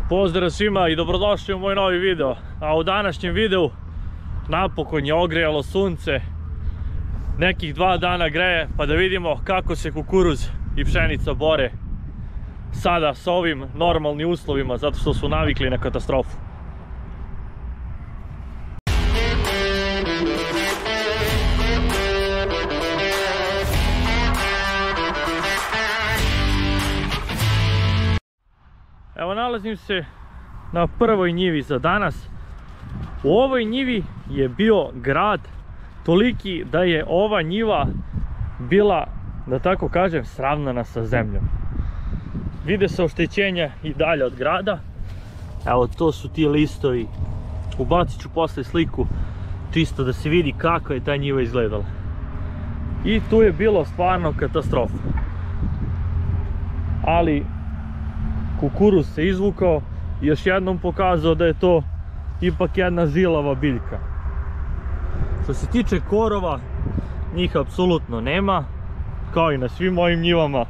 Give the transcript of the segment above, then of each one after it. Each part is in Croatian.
Pozdrav svima i dobrodošli u moj novi video. A u današnjem videu napokon je ogrejalo sunce. Nekih 2 dana greje, pa da vidimo kako se kukuruz i pšenica bore sada sa ovim normalnim uslovima, zato što su navikli na katastrofu. Evo, nalazim se na prvoj njivi za danas. U ovoj njivi je bio grad toliki da je ova njiva bila, da tako kažem, sravnana sa zemljom. Vide se oštećenja i dalje od grada. Evo, to su ti listovi. Ubacit ću posle sliku čisto da se vidi kako je ta njiva izgledala. I tu je bilo stvarno katastrofa. Ali kukuruz se izvukao i još jednom pokazao da je to ipak jedna žilava biljka. Što se tiče korova, njih apsolutno nema, kao i na svim mojim njivama.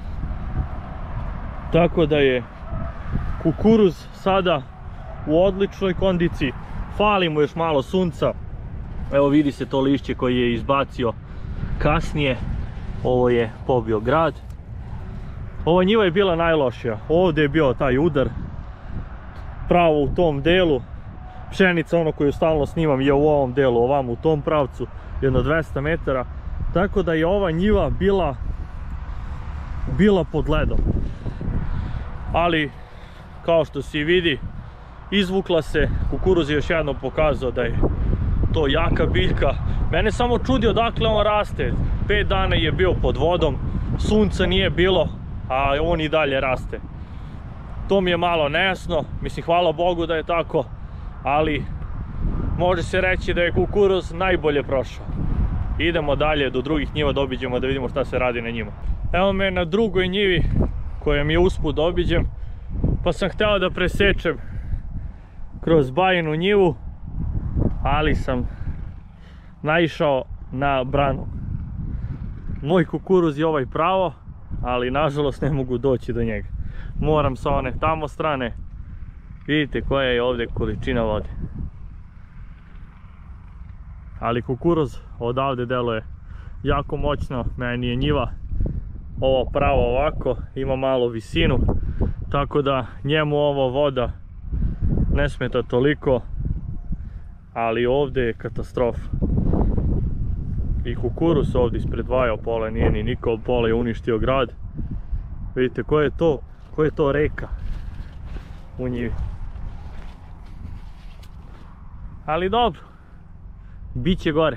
Tako da je kukuruz sada u odličnoj kondiciji. Fali mu još malo sunca. Evo, vidi se to lišće koje je izbacio kasnije. Ovo je pobio grad. Ova njiva je bila najlošija. Ovdje je bio taj udar pravo u tom delu. Pšenica, ono koju stalno snimam, je u ovom delu, ovam u tom pravcu, jedno 200 metara. Tako da je ova njiva bila pod ledom. Ali, kao što se vidi, izvukla se. Kukuruz je još jednom pokazao da je to jaka biljka. Mene samo čudi odakle on raste. 5 dana je bio pod vodom, sunca nije bilo, a on i dalje raste. To mi je malo nejasno, mislim, hvala Bogu da je tako, ali može se reći da je kukuruz najbolje prošao. Idemo dalje do drugih njiva da obiđemo, da vidimo šta se radi na njima. Evo me na drugoj njivi koja mi je usput da obiđem, pa sam hteo da presečem kroz bajinu njivu, ali sam naišao na branu. Moj kukuruz je ovaj pravo, ali nažalost ne mogu doći do njega. Moram sa one tamo strane. Vidite koja je ovdje količina vode. Ali kukuruz odavde deluje jako moćno. Meni je njiva ovo pravo ovako, ima malo visinu, tako da njemu ovo voda ne smeta toliko, ali ovdje je katastrofa. I kukuruz ovdje ispred dvaja pola nije ni nikao, pola je uništio grad. Vidite koja je to reka u njivi. Ali dobro, bit će gore.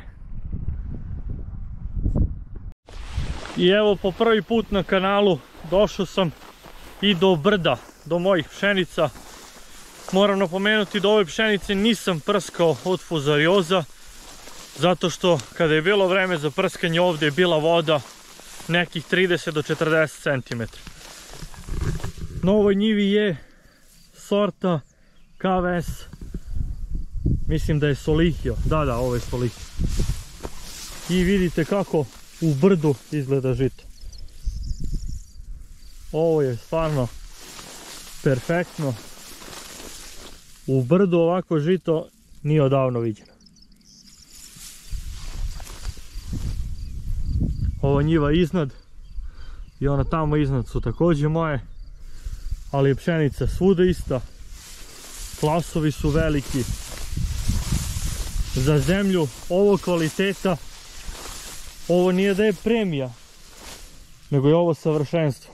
I evo, po prvi put na kanalu došao sam i do brda, do mojih pšenica. Moram napomenuti da ove pšenice nisam prskao od fuzarioza, zato što kada je bilo vreme za prskanje ovdje je bila voda nekih 30 do 40 cm. Na ovoj njivi je sorta KVS, mislim da je Solihio, da, ovo je Solihio. I vidite kako u brdu izgleda žito. Ovo je stvarno perfektno. U brdu ovako žito nije odavno viđeno. Ova njiva iznad i ona tamo iznad su također moje, ali je pšenica svuda ista. Klasovi su veliki. Za zemlju ovog kvaliteta, ovo nije da je premija, nego je ovo savršenstvo.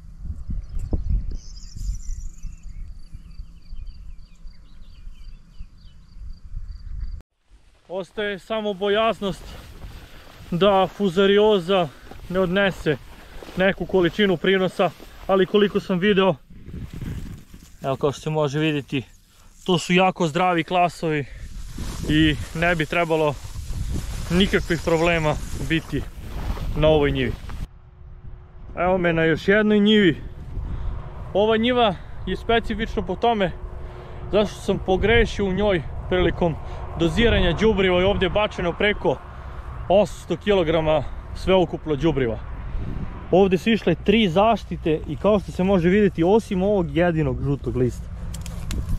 Ostaje samo bojaznost da fuzarioza ne odnese neku količinu prinosa, ali koliko sam video, evo kao što se može vidjeti, to su jako zdravi klasovi i ne bi trebalo nikakvih problema biti na ovoj njivi. Evo me na još jednoj njivi. Ova njiva je specifična po tome zašto sam pogrešio u njoj prilikom doziranja đubriva i ovdje je bačeno preko 800 kg sveukupno đubriva. Ovdje su išle 3 zaštite i kao što se može vidjeti, osim ovog jedinog žutog lista,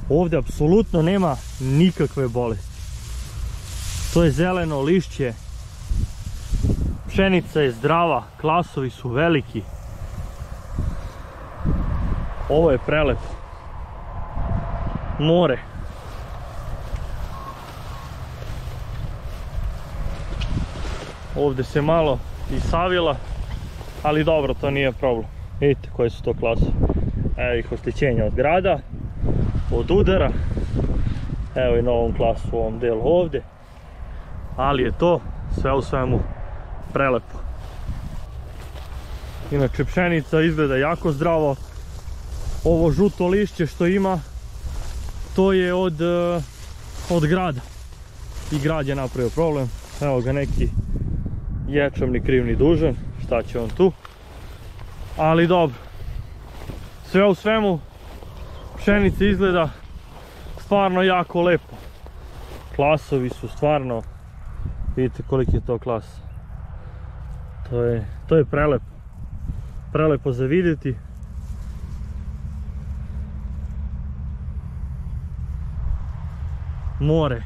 Ovdje apsolutno nema nikakve bolesti. To je zeleno lišće. Pšenica je zdrava, klasovi su veliki. Ovo je prelepo. More. Ovdje se malo i savila, ali dobro, to nije problem. Vidite koje su to klase. Evo ih oštećenja od grada, od udara. Evo i novom klasu u ovom delu ovdje. Ali je to sve u svemu prelepo. Inače pšenica izgleda jako zdravo. Ovo žuto lišće što ima, to je od grada. I grad je napravio problem. Evo ga neki ječam ni kriv ni dužan. Šta će on tu? Ali dobro. Sve u svemu pšenica izgleda stvarno jako lepo. Klasovi su stvarno, vidite koliki je to klas. To je prelepo. Prelepo za vidjeti. More.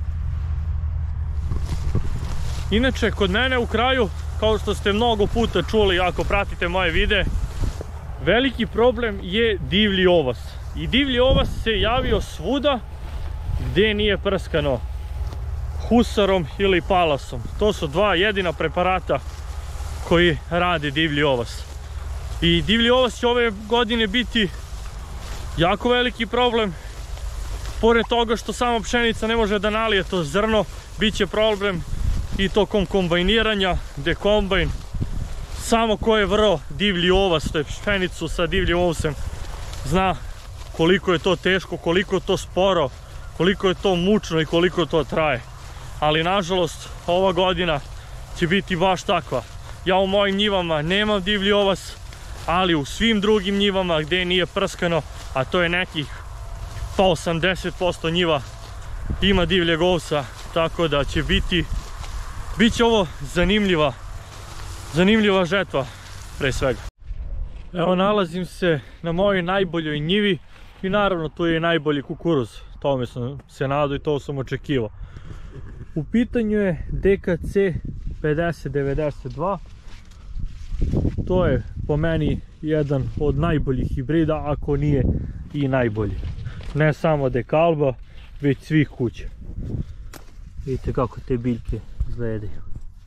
Inače, kod mene u kraju, kao što ste mnogo puta čuli ako pratite moje videe, veliki problem je divlji ovas. I divlji ovas se javio svuda gdje nije prskano husarom ili palasom. To su dva jedina preparata koji rade divlji ovas. I divlji ovas će ove godine biti jako veliki problem. Pored toga što sama pšenica ne može da nalije to zrno, bit će problem i tokom kombajniranja, gdje kombajn samo ko je vrlo divlji ovas, to je pšenicu sa divljim ovsem, zna koliko je to teško, koliko je to sporo, koliko je to mučno i koliko to traje. Ali nažalost ova godina će biti baš takva. Ja u mojim njivama nemam divlji ovas, ali u svim drugim njivama gdje nije prskano, a to je nekih pa 80% njiva ima divljeg ovsa, tako da će bit će ovo zanimljiva žetva pre svega. Evo, nalazim se na mojoj najboljoj njivi i naravno tu je i najbolji kukuruz. Tome sam se nadao i to sam očekivao. U pitanju je DKC 5092. To je po meni jedan od najboljih hibrida, ako nije i najbolji. Ne samo Dekalba, već svih kuća. Vidite kako te biljke izgledaju.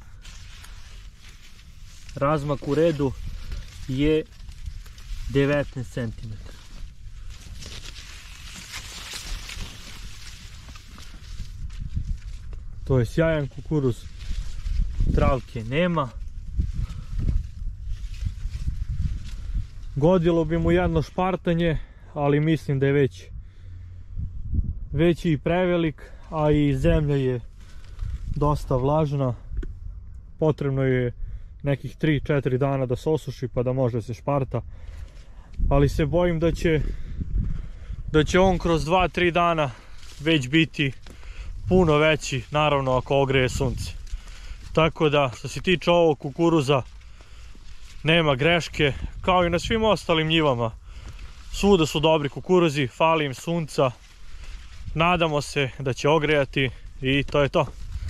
Razmak u redu je 19 cm. To je sjajan kukuruz, travke nema. Godilo bi mu jedno špartanje, ali mislim da je već i prevelik, a i zemlja je dosta vlažna. Potrebno je nekih 3-4 dana da se osuši pa da može se šparta, ali se bojim da će on kroz 2-3 dana već biti puno veći, naravno ako ogreje sunce. Tako da što se tiče ovog kukuruza nema greške, kao i na svim ostalim njivama. Svuda su dobri kukuruzi, fali im sunca, nadamo se da će ogrejati i to je to.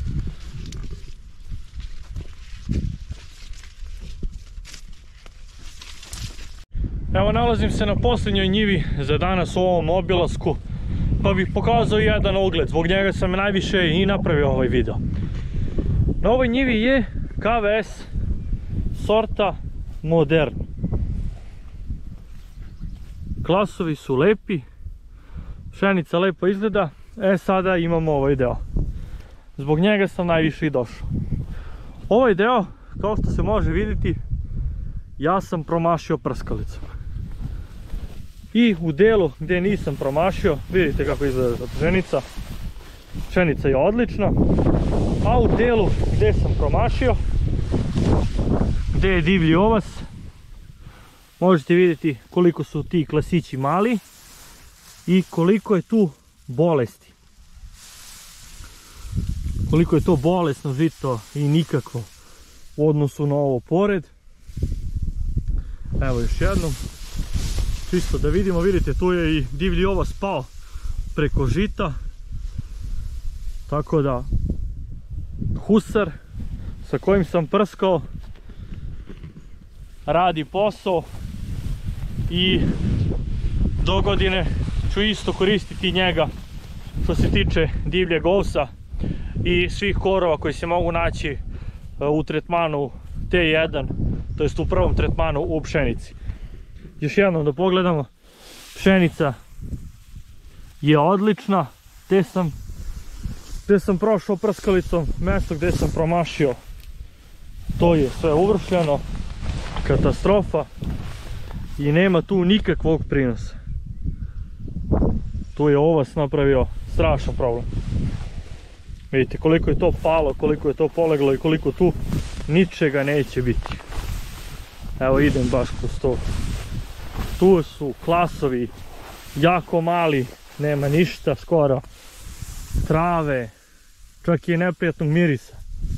Evo, nalazim se na posljednjoj njivi za danas u ovom obilasku, pa bih pokazao jedan ogled, zbog njega sam najviše i napravio ovaj video. Na ovoj njivi je KVS sorta Modern. Klasovi su lepi, pšenica lepo izgleda, sada imamo ovaj deo. Zbog njega sam najviše i došao. Ovaj deo, kao što se može vidjeti, ja sam promašio prskalicom. I u delu gdje nisam promašio, vidite kako izgleda pšenica. Pšenica je odlična. A u delu gdje sam promašio, gdje je divlji ovas, možete vidjeti koliko su ti klasići mali i koliko je tu bolesti. Koliko je to bolesno žito i nikako u odnosu na ovo pored. Evo još jednom, čisto da vidimo, vidite tu je i divlji ovas pao preko žita. Tako da husar sa kojim sam prskao radi posao i do godine ću isto koristiti njega što se tiče divljeg ovsa i svih korova koji se mogu naći u tretmanu T1, to jest u prvom tretmanu u pšenici. Još jednom da pogledamo, pšenica je odlična, gdje sam prošao prskalicom, mjesto gdje sam promašio, to je sve uvršljeno, katastrofa i nema tu nikakvog prinosa. Tu je ovac napravio strašan problem. Vidite koliko je to palo, koliko je to poleglo i koliko tu ničega neće biti. Evo idem baš kroz to. Tu su klasovi jako mali, nema ništa skoro, trave, čak i neprijatnog mirisa.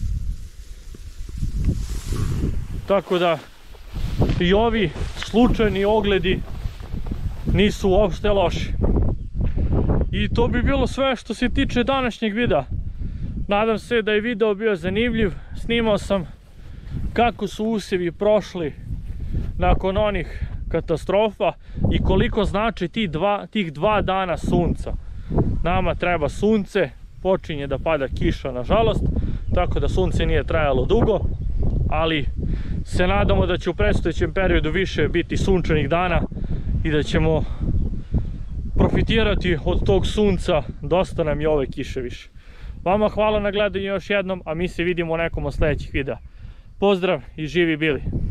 Tako da i ovi slučajni ogledi nisu uopšte loši. I to bi bilo sve što se tiče današnjeg videa. Nadam se da je video bio zanimljiv. Snimao sam kako su usjevi prošli nakon onih katastrofa i koliko znači tih 2 dana sunca. Nama treba sunce, počinje da pada kiša nažalost, tako da sunce nije trajalo dugo, ali se nadamo da će u predstojećem periodu više biti sunčanih dana i da ćemo profitirati od tog sunca, dosta nam je ove kiše više. Vama hvala na gledanju još jednom, a mi se vidimo u nekom od sljedećih videa. Pozdrav i živi bili!